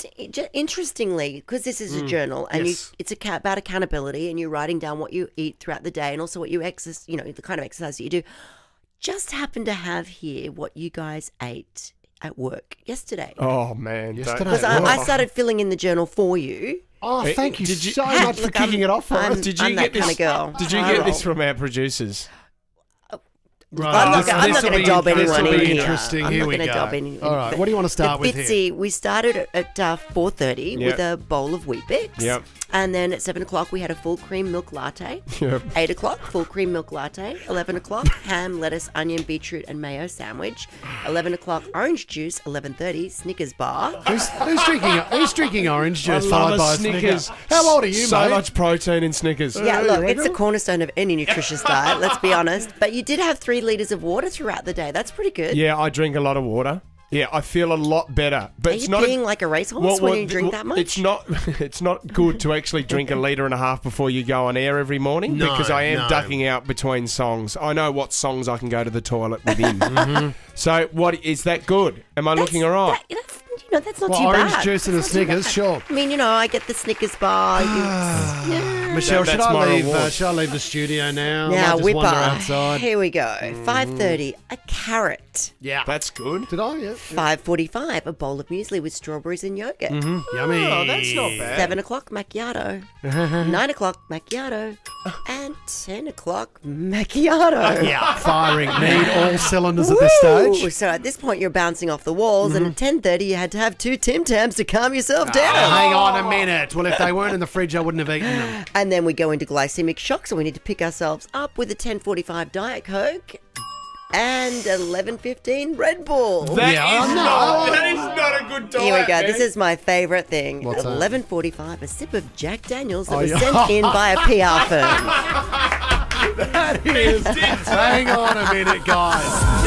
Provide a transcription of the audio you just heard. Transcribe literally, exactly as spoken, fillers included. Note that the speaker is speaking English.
just interestingly, because this is a mm, journal and yes. you, it's a, about accountability, and you're writing down what you eat throughout the day and also what you exercise, you know, the kind of exercise that you do. Just happen to have here what you guys ate at work yesterday. Oh, man. Yesterday. Because I, I started filling in the journal for you. Oh, thank you, did you so much for kicking I'm, it off for I'm, us. Did you I'm get that kind this, of girl. Did you get this from our producers? Right. I'm not, I'm not going to dob anyone in here. Interesting. I'm here not we going to go. dob anyone. All right, what do you want to start with Fitzy, here? We started at uh, four thirty yep. with a bowl of Weet-Bix. Yep. And then at seven o'clock we had a full cream milk latte. Yep. eight o'clock, full cream milk latte. eleven o'clock, ham, lettuce, onion, beetroot and mayo sandwich. eleven o'clock, orange juice. eleven thirty, Snickers bar. Who's, who's drinking Who's drinking orange juice I followed love by a Snickers. Snickers? How old are you, so mate? So much protein in Snickers. Yeah, look, it's a cornerstone of any nutritious diet, let's be honest. But you did have three litres of water throughout the day. That's pretty good. Yeah, I drink a lot of water. Yeah, I feel a lot better. But Are it's you not peeing a, like a racehorse well, when well, you drink well, that much? It's not. It's not good to actually drink a litre and a half before you go on air every morning no, because I am no. ducking out between songs. I know what songs I can go to the toilet within. mm-hmm. So, what is that good? Am I that's, looking all right? That, that's, you know, that's not well, too orange bad. juice and a Snickers, sure. I mean, you know, I get the Snickers bar. You, yeah. Michelle, that, should I leave? reward. Uh, should I leave the studio now? Now, I might just Whipper. wander outside. Here we go. Five thirty, a carrot. Yeah, that's good. Did I? Yeah. Five forty-five, a bowl of muesli with strawberries and yogurt. Mm-hmm. Yummy. Oh, that's not bad. Seven o'clock, macchiato. Nine o'clock, macchiato. And ten o'clock, macchiato. Yeah, firing. Need all cylinders at this stage. So at this point, you're bouncing off the walls, mm-hmm. and at ten thirty, you had to have two Tim Tams to calm yourself down. Oh, hang on a minute. Well, if they weren't in the fridge, I wouldn't have eaten them. And then we go into glycemic shock, so we need to pick ourselves up with a ten forty-five Diet Coke and eleven fifteen Red Bull. That, yeah, is, no. not, that is not a good diet. Here we go. Man. This is my favourite thing. What's that? eleven forty-five, a sip of Jack Daniels that Oh, was yeah. sent in by a P R firm. That is. Hang on a minute, guys.